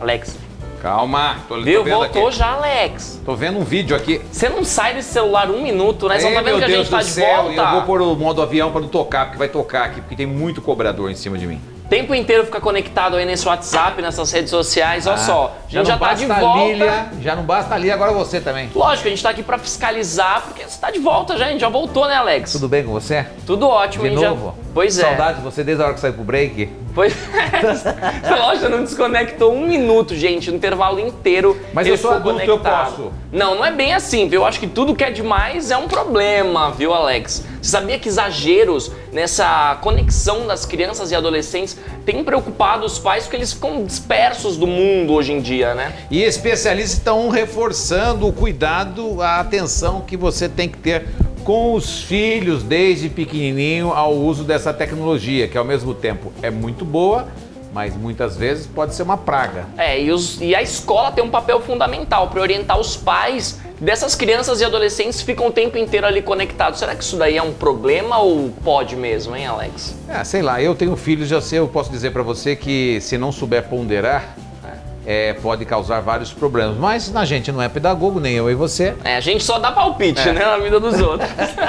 Alex. Calma, tô Viu? vendo Voltou aqui. já, Alex. Tô vendo um vídeo aqui. Você não sai desse celular um minuto, né? Você não tá vendo que a gente tá de volta? Eu vou pôr o modo avião pra não tocar, porque vai tocar aqui, porque tem muito cobrador em cima de mim. O tempo inteiro fica conectado aí nesse WhatsApp, nessas redes sociais, olha só. A gente já tá de volta. Lília, já não basta a Lília, agora você também. Lógico, a gente tá aqui pra fiscalizar, porque você tá de volta já, a gente já voltou, né, Alex? Tudo bem com você? Tudo ótimo, De novo? Pois é. Saudade de você desde a hora que saiu pro break. Pois é. Lógico, não desconectou um minuto, gente, no intervalo inteiro. Mas eu sou adulto, eu posso. Não, não é bem assim, viu? Eu acho que tudo que é demais é um problema, viu, Alex? Você sabia que exageros nessa conexão das crianças e adolescentes têm preocupado os pais porque eles ficam dispersos do mundo hoje em dia, né? E especialistas estão reforçando o cuidado, a atenção que você tem que ter com os filhos desde pequenininho ao uso dessa tecnologia, que ao mesmo tempo é muito boa, mas muitas vezes pode ser uma praga. E a escola tem um papel fundamental para orientar os pais dessas crianças e adolescentes que ficam o tempo inteiro ali conectados. Será que isso daí é um problema ou pode mesmo, hein, Alex? Sei lá, eu tenho filhos, já sei, eu posso dizer para você que se não souber ponderar, pode causar vários problemas. Mas a gente não é pedagogo, nem eu e você. A gente só dá palpite, né, na vida dos outros.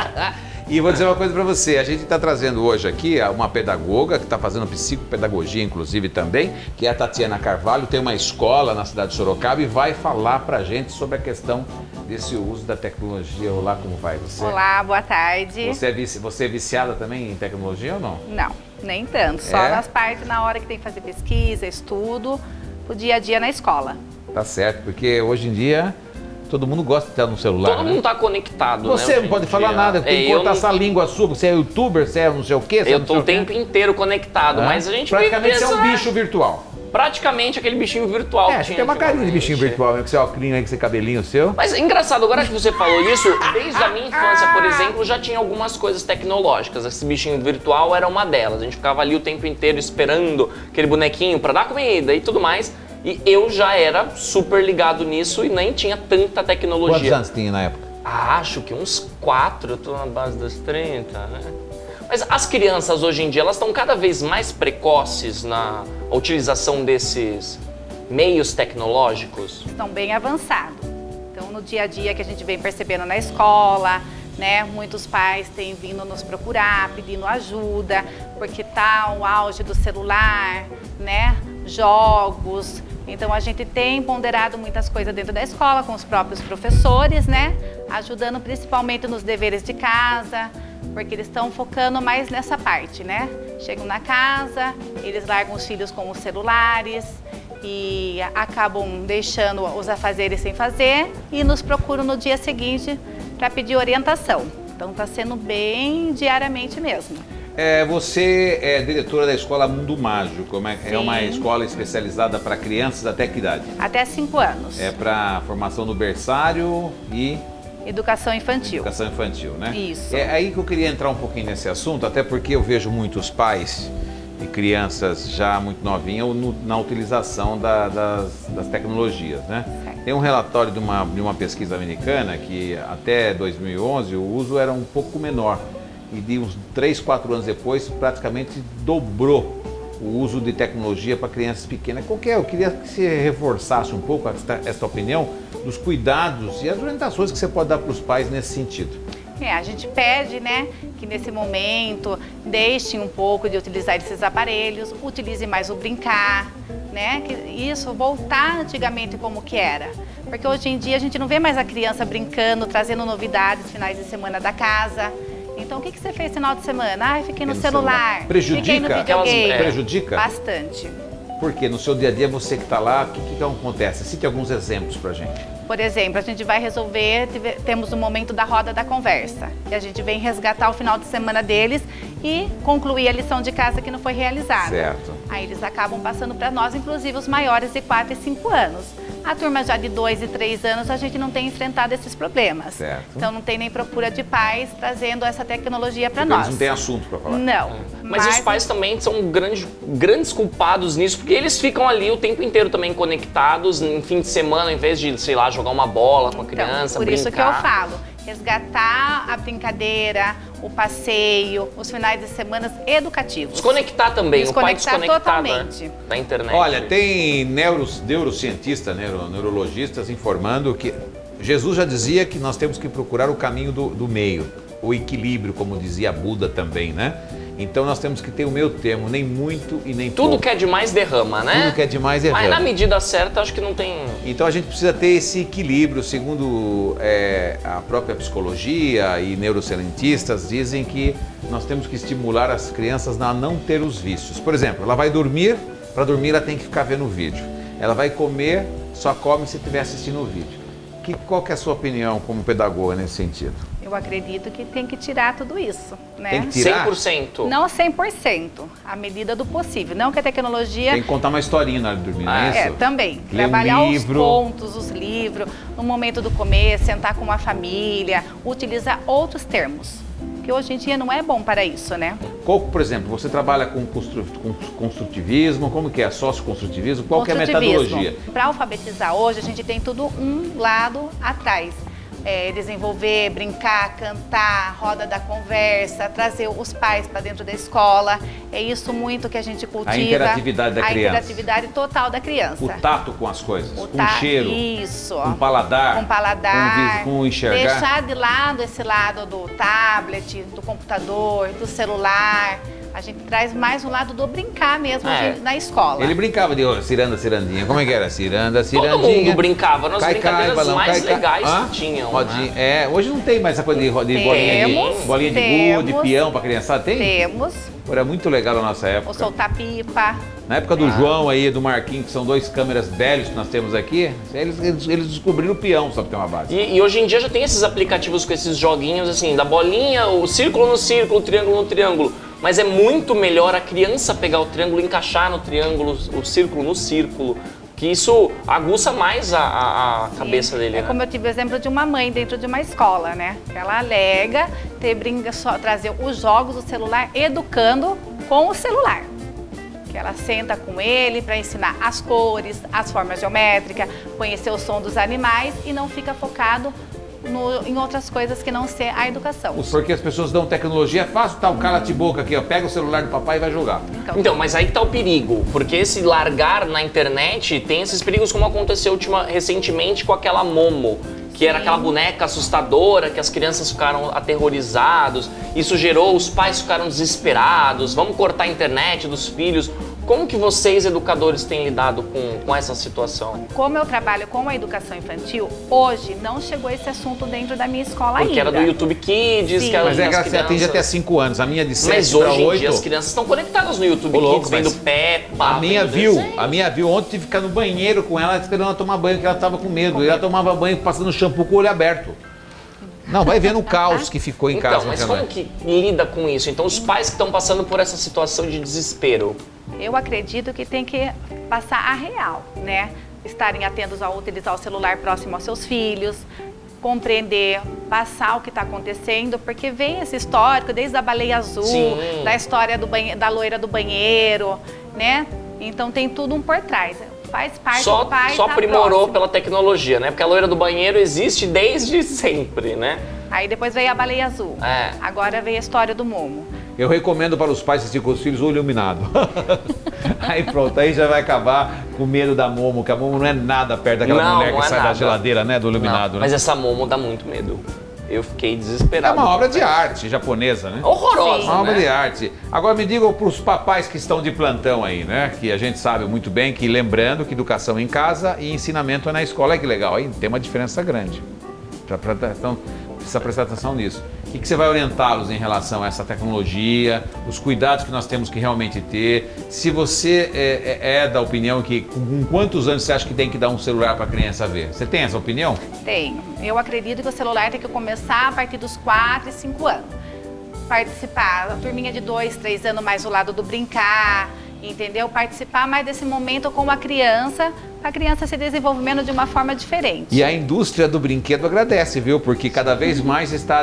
E vou dizer uma coisa para você, a gente está trazendo hoje aqui uma pedagoga que está fazendo psicopedagogia, inclusive também, que é a Tatiana Carvalho, tem uma escola na cidade de Sorocaba e vai falar para a gente sobre a questão desse uso da tecnologia. Olá, como vai você? Olá, boa tarde. Você é viciada também em tecnologia ou não? Não, nem tanto, só nas partes na hora que tem que fazer pesquisa, estudo, o dia a dia na escola. Tá certo, porque hoje em dia todo mundo gosta de estar no celular. Todo mundo tá conectado, você né? Você não pode falar nada, tem que cortar essa língua sua, você é youtuber, você é não sei o quê. Eu tô o tempo inteiro conectado, mas a gente praticamente você é um bicho virtual. Praticamente aquele bichinho virtual. Você tem uma carinha de bichinho virtual, mesmo, com seu óculos aí, com esse cabelinho seu. Mas é engraçado, agora que você falou isso, desde a minha infância, por exemplo, já tinha algumas coisas tecnológicas. Esse bichinho virtual era uma delas. A gente ficava ali o tempo inteiro esperando aquele bonequinho pra dar comida e tudo mais. E eu já era super ligado nisso e nem tinha tanta tecnologia. Quantos anos tinha na época? Acho que uns 4, eu tô na base dos 30, né? Mas as crianças hoje em dia, elas estão cada vez mais precoces na utilização desses meios tecnológicos? Estão bem avançados. Então, no dia a dia que a gente vem percebendo na escola, né, muitos pais têm vindo nos procurar, pedindo ajuda, porque tá o auge do celular, né, jogos. Então, a gente tem ponderado muitas coisas dentro da escola com os próprios professores, né, ajudando principalmente nos deveres de casa, porque eles estão focando mais nessa parte, né? Chegam na casa, eles largam os filhos com os celulares e acabam deixando os afazeres sem fazer e nos procuram no dia seguinte para pedir orientação. Então está sendo bem diariamente mesmo. Você é diretora da Escola Mundo Mágico, é uma escola especializada para crianças até que idade? Até 5 anos. É para formação no berçário e... Educação infantil. Educação infantil, né? Isso. É aí que eu queria entrar um pouquinho nesse assunto, até porque eu vejo muitos pais e crianças já muito novinhas na utilização das tecnologias, né? Certo. Tem um relatório de uma pesquisa americana que até 2011 o uso era um pouco menor e de uns 3, 4 anos depois praticamente dobrou o uso de tecnologia para crianças pequenas. Eu queria que você reforçasse um pouco essa opinião dos cuidados e as orientações que você pode dar para os pais nesse sentido. A gente pede, né, que nesse momento deixem um pouco de utilizar esses aparelhos, utilize mais o brincar, né, que isso voltar antigamente como que era. Porque hoje em dia a gente não vê mais a criança brincando, trazendo novidades finais de semana da casa. Então, o que você fez no final de semana? Fiquei no celular. Prejudica? Fiquei no videogame. Prejudica? Bastante. Porque no seu dia a dia, você que está lá, o que acontece? Cite alguns exemplos pra gente. Por exemplo, a gente vai resolver, temos o momento da roda da conversa. E a gente vem resgatar o final de semana deles e concluir a lição de casa que não foi realizada. Certo. Aí eles acabam passando para nós, inclusive os maiores de 4 e 5 anos. A turma já de 2 e 3 anos, a gente não tem enfrentado esses problemas. Certo. Então não tem nem procura de pais trazendo essa tecnologia para nós. Eles não têm assunto para falar. Não. Mas os pais também são grandes culpados nisso, porque eles ficam ali o tempo inteiro também conectados, em fim de semana, em vez de, sei lá, jogar uma bola com a criança, por brincar. isso que eu falo resgatar a brincadeira, o passeio, os finais de semana educativos. Desconectar também, o pai desconectar totalmente da internet. Olha, tem neurocientistas, neurologistas informando que Jesus já dizia que nós temos que procurar o caminho do meio, o equilíbrio, como dizia Buda também, né? Então nós temos que ter o meio termo, nem muito e nem pouco. Tudo que é demais derrama, né? Tudo que é demais derrama. Mas na medida certa, acho que não tem... Então a gente precisa ter esse equilíbrio, segundo a própria psicologia e neurocientistas dizem que nós temos que estimular as crianças a não ter os vícios. Por exemplo, ela vai dormir, para dormir ela tem que ficar vendo o vídeo. Ela vai comer, só come se estiver assistindo o vídeo. Qual que é a sua opinião como pedagoga nesse sentido? Eu acredito que tem que tirar tudo isso, né? Tem que tirar? 100%? Não 100%, à medida do possível. Não que a tecnologia... Tem que contar uma historinha na hora de dormir, não é isso? Também. Ler Trabalhar um livro. os contos, os livros, no momento do comer, sentar com uma família, utilizar outros termos. Que hoje em dia não é bom para isso, né? Por exemplo, você trabalha com construtivismo, como que é? Socioconstrutivismo? Qual que é a metodologia? Para alfabetizar hoje, a gente tem tudo um lado atrás. Desenvolver, brincar, cantar, roda da conversa, trazer os pais para dentro da escola. É isso muito que a gente cultiva. A interatividade da criança. A interatividade total da criança. O tato com as coisas, com o cheiro, isso. com o paladar, com o enxergar. Deixar de lado esse lado do tablet, do computador, do celular. A gente traz mais o lado do brincar mesmo na escola. Ele brincava de ciranda, cirandinha. Como é que era? Ciranda, cirandinha. Todo mundo brincava nas brincadeiras mais legais que tinham. Rodinha. Né? Hoje não tem mais essa coisa de bolinha de gude, peão pra criançada. Tem? Temos. Era muito legal na nossa época. O soltar pipa. Na época do João aí, do Marquinhos, que são dois câmeras velhos que nós temos aqui, eles descobriram o peão, só pra ter uma base. E hoje em dia já tem esses aplicativos com esses joguinhos assim, da bolinha, o círculo no círculo, o triângulo no triângulo. Mas é muito melhor a criança pegar o triângulo, encaixar no triângulo, o círculo no círculo, que isso aguça mais a cabeça dele. Como eu tive o exemplo de uma mãe dentro de uma escola, né? Que ela alega trazer os jogos do celular educando com o celular. Que ela senta com ele para ensinar as cores, as formas geométricas, conhecer o som dos animais e não fica focado em outras coisas que não ser a educação. Porque as pessoas dão tecnologia, é fácil, tá o cala-te-boca aqui, ó, pega o celular do papai e vai jogar. Então, mas aí que tá o perigo, porque esse largar na internet tem esses perigos como aconteceu recentemente com aquela Momo, que era aquela boneca assustadora, que as crianças ficaram aterrorizados, isso gerou, os pais ficaram desesperados, vamos cortar a internet dos filhos. Como que vocês, educadores, têm lidado com essa situação? Como eu trabalho com a educação infantil, hoje não chegou esse assunto dentro da minha escola ainda. Porque era do YouTube Kids, Sim. que era Mas é que ela atende até 5 anos, a minha de 7 Mas para hoje 8. em dia as crianças estão conectadas no YouTube Kids, vendo Peppa. A minha viu, ontem tive que ficar no banheiro com ela, esperando ela tomar banho, porque ela estava com medo. E ela tomava banho passando shampoo com o olho aberto. Não, vai vendo o caos que ficou em casa. Mas como que lida com isso? Então os pais que estão passando por essa situação de desespero? Eu acredito que tem que passar a real, né? Estarem atentos ao utilizar o celular próximo aos seus filhos, compreender, passar o que está acontecendo, porque vem esse histórico desde a baleia azul, Sim. da história da loira do banheiro, né? Então tem tudo um por trás. Faz parte do pai. Só aprimorou pela tecnologia, né? Porque a loira do banheiro existe desde sempre, né? Aí depois veio a baleia azul. Agora veio a história do Momo. Eu recomendo para os pais assistir com os filhos o Iluminado. Aí pronto, aí já vai acabar com medo da Momo, que a Momo não é nada perto daquela mulher que sai da geladeira, né? Do Iluminado. Não, mas essa Momo dá muito medo. Eu fiquei desesperado. É uma obra de arte japonesa, né? Horrorosa, uma obra de arte. Agora me digam para os papais que estão de plantão aí, né? Que a gente sabe muito bem que, lembrando que educação em casa e ensinamento é na escola. Olha que legal, aí tem uma diferença grande. Então, precisa prestar atenção nisso. O que você vai orientá-los em relação a essa tecnologia, os cuidados que nós temos que realmente ter? Se você é da opinião que com quantos anos você acha que tem que dar um celular para a criança ver? Você tem essa opinião? Tenho. Eu acredito que o celular tem que começar a partir dos 4 e 5 anos. Participar, a turminha de 2, 3 anos mais o lado do brincar, entendeu? Participar mais desse momento com a criança, para a criança se desenvolvendo de uma forma diferente. E a indústria do brinquedo agradece, viu? Porque cada vez mais está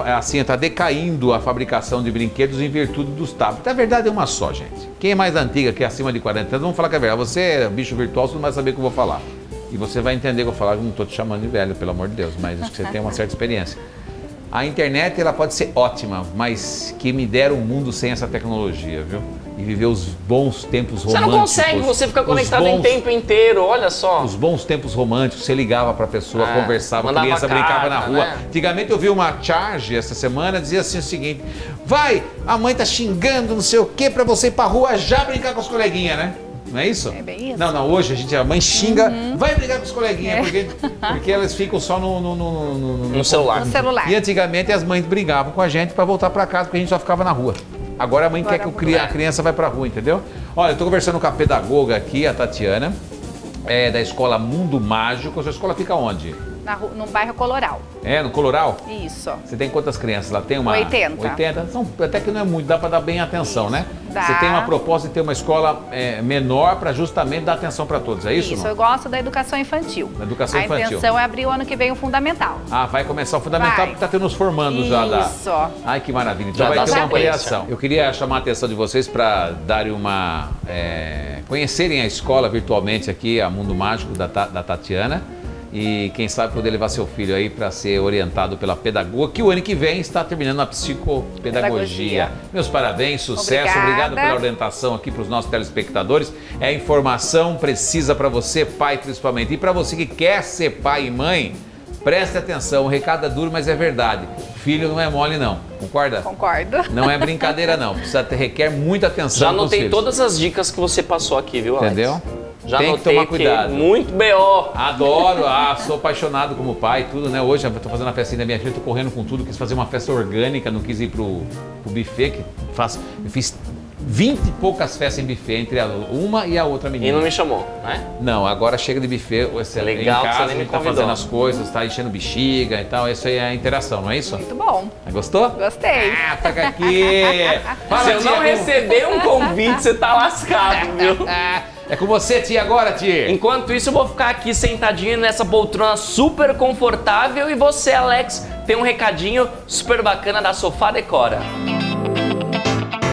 decaindo a fabricação de brinquedos em virtude dos tablets. A verdade é uma só, gente. Quem é mais antiga, que é acima de 40 anos, vamos falar que é verdade. Você é bicho virtual, você não vai saber o que eu vou falar. E você vai entender que eu vou falar, não estou te chamando de velho, pelo amor de Deus, mas você tem uma certa experiência. A internet ela pode ser ótima, mas que me dera um mundo sem essa tecnologia, viu? E viver os bons tempos românticos. Você não consegue, você fica conectado em tempo inteiro, olha só. Os bons tempos românticos, você ligava pra pessoa, conversava, a criança brincava na rua. Né? Antigamente eu vi uma charge essa semana, dizia assim o seguinte: vai, a mãe tá xingando não sei o que pra você ir pra rua já brincar com os coleguinhas, né? Não é isso? É bem isso. Não, hoje a mãe xinga, vai brigar com os coleguinhas, porque elas ficam só no celular. No celular. E antigamente as mães brigavam com a gente pra voltar pra casa, porque a gente só ficava na rua. Agora a mãe quer que a criança vai pra rua, entendeu? Olha, eu tô conversando com a pedagoga aqui, a Tatiana, da escola Mundo Mágico. A sua escola fica onde? No bairro Coloral. É, no Coloral? Isso. Você tem quantas crianças lá? Tem uma... 80. 80? Até que não é muito, dá para dar bem atenção, né? Dá. Você tem uma proposta de ter uma escola menor para justamente dar atenção para todos, é isso? Isso, não? eu gosto da educação infantil. Da educação infantil. A intenção é abrir o ano que vem o fundamental. Ah, vai começar o fundamental porque está tendo os formandos já da... Isso. Ai, que maravilha. Então Já vai ter uma sequência. ampliação. Eu queria chamar a atenção de vocês para darem uma... conhecerem a escola virtualmente aqui, a Mundo Mágico da Tatiana. E quem sabe poder levar seu filho aí para ser orientado pela pedagoga, que o ano que vem está terminando a psicopedagogia. Meus parabéns, sucesso, obrigado pela orientação aqui para os nossos telespectadores. É informação precisa para você, pai principalmente. E para você que quer ser pai e mãe, preste atenção, o recado é duro, mas é verdade. Filho não é mole não, concorda? Concordo. Não é brincadeira não, requer muita atenção. Já anotei todas as dicas que você passou aqui, viu, Alex? Entendeu? Já tem que tomar cuidado. Muito B.O. Adoro, sou apaixonado como pai, tudo, né? Hoje eu tô fazendo a festinha da minha filha, tô correndo com tudo, quis fazer uma festa orgânica, não quis ir pro buffet, eu fiz 20 e poucas festas em buffet, entre uma e a outra menina. E não me chamou, né? Não, agora chega de buffet, você legal, em casa, você a nem me gente tá convidou. fazendo as coisas, tá enchendo bexiga e tal, isso aí é a interação, não é isso? Muito bom. Gostou? Gostei. Pega aqui! Fala, Se eu tia, não receber um convite, você tá lascado, viu? É com você, tia, agora, tia! Enquanto isso, eu vou ficar aqui sentadinho nessa poltrona super confortável e você, Alex, tem um recadinho super bacana da Sofá Decora.